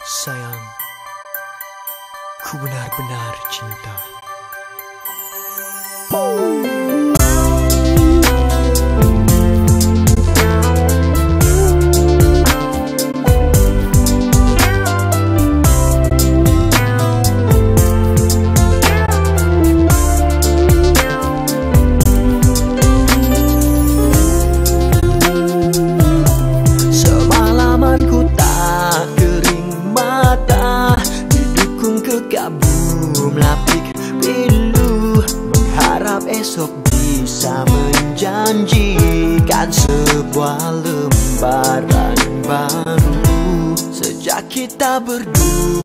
Sayang, ku benar-benar cinta. Semalaman ku tak kering mata, didukung kekabung lapik pilu, mengharap esok bisa menjanjikan sebuah lembaran baru. Sejak kita berdua